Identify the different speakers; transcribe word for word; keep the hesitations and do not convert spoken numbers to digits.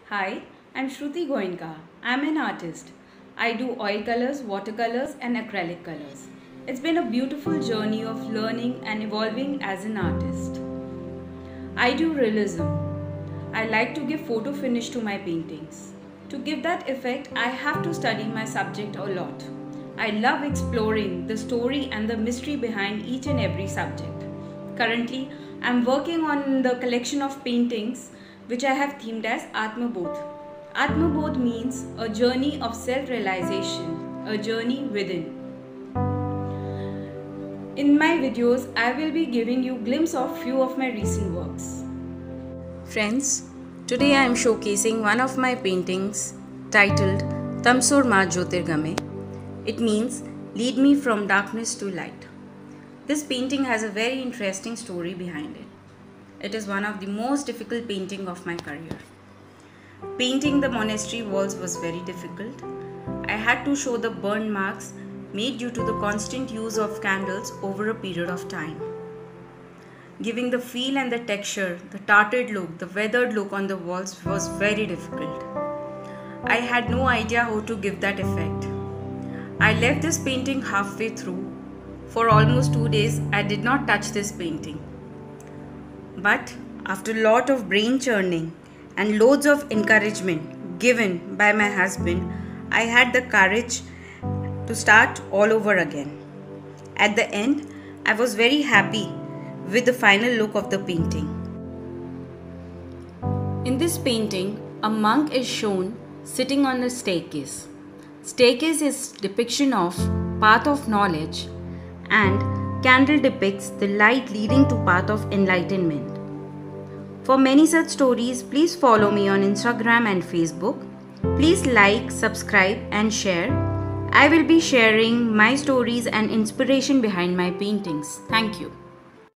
Speaker 1: Hi, I'm Shruti Goenka. I'm an artist. I do oil colors, watercolors, and acrylic colors. It's been a beautiful journey of learning and evolving as an artist. I do realism. I like to give photo finish to my paintings. To give that effect, I have to study my subject a lot. I love exploring the story and the mystery behind each and every subject. Currently, I'm working on the collection of paintings which I have themed as Atmabodh. Atmabodh means a journey of self-realization, a journey within. In my videos, I will be giving you a glimpse of few of my recent works. Friends, today I am showcasing one of my paintings titled Tamso jyotirgamya. It means lead me from darkness to light. This painting has a very interesting story behind it. It is one of the most difficult painting of my career. Painting the monastery walls was very difficult. I had to show the burn marks made due to the constant use of candles over a period of time. Giving the feel and the texture, the tarted look, the weathered look on the walls was very difficult. I had no idea how to give that effect. I left this painting halfway through. For almost two days, I did not touch this painting. But after a lot of brain churning and loads of encouragement given by my husband, I had the courage to start all over again. At the end, I was very happy with the final look of the painting. In this painting, a monk is shown sitting on a staircase. Staircase is depiction of path of knowledge, and candle depicts the light leading to path of enlightenment. For many such stories, please follow me on Instagram and Facebook. Please like, subscribe and share. I will be sharing my stories and inspiration behind my paintings. Thank you.